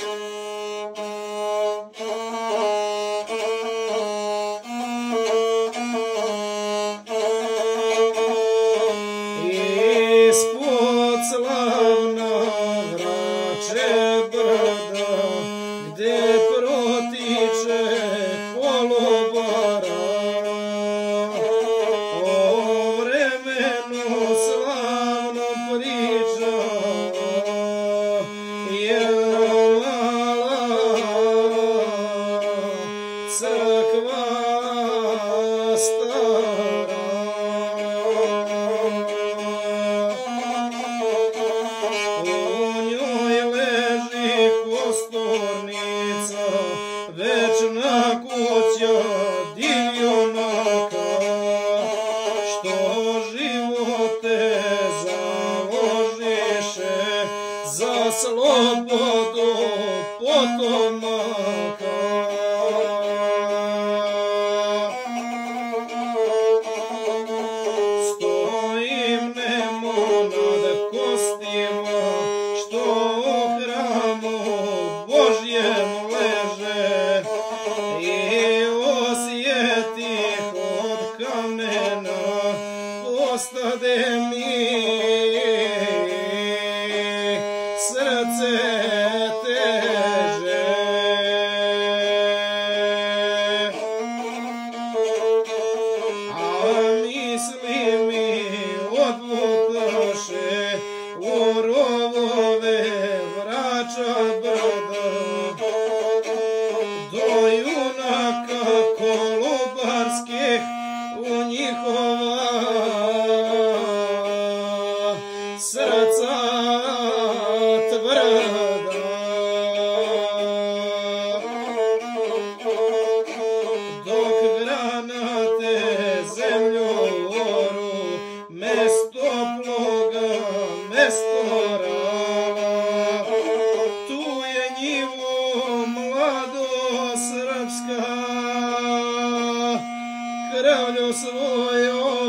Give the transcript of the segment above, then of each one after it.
Ispod slavnog Vrače brda, gde protiče Kolubara, o vremenu slavnom priča jedna mala crkva stara. Večna kuća divljunaka, što živote založiše za slobodu potomaka. Stojim nemo nad kostima, što u hramu Božjem leže, i osjetih od kamena postade mi srce teže. A misli mi odlutaše u rovove Vrača brda, do junaka kolubarskih u njihova srca tvrda. Dok granate zemlju oru, mesto ploga, mesto rava, tu je njivu mlado srpska krvlju svojom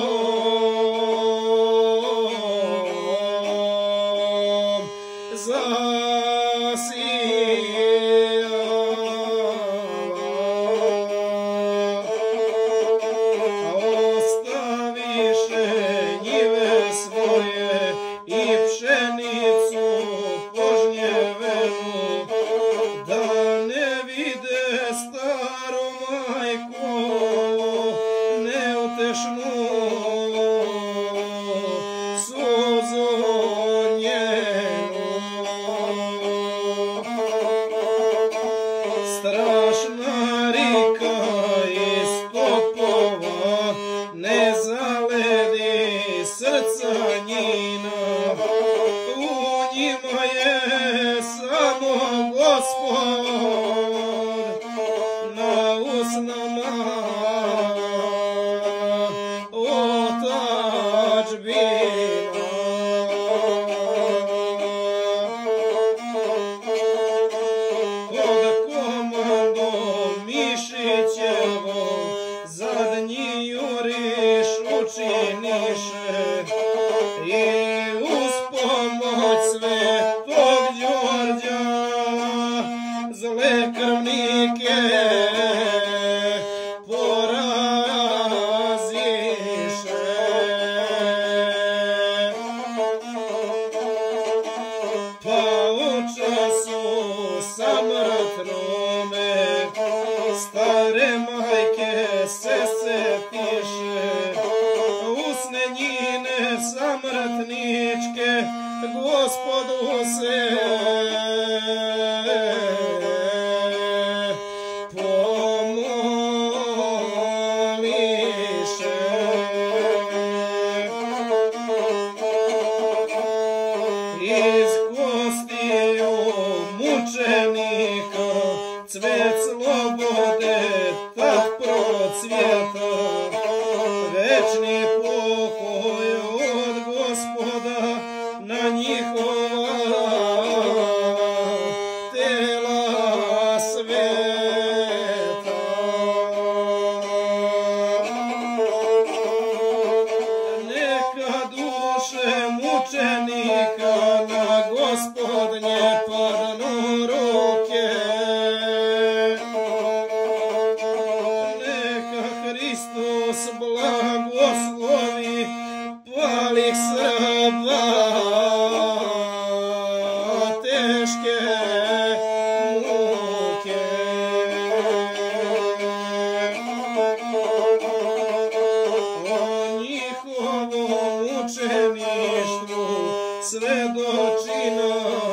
ostaviše njive svoje i pšenicu požnjevenu, da ne vide staru majku neutešnu suzu njenu. Strašna rika iz topova ne zaledi srca njina, u njima je samo Gospod na usnama otadžbina. Kod komando Mišićevo zadnji juriš učiniše, i uz pomoć Svetog Đorđa zle krvnike poraziše. Pa u času samrtnome stare majke se setiše, usne njine samrtničke Gospodu se pomoliše. Iz kostiju mučenika cvet slobode tak procvjeta, večni pokoj od Gospoda na njihova tela sveta. Neka duše mučenika na Gospodnje padnu ruke, svedočina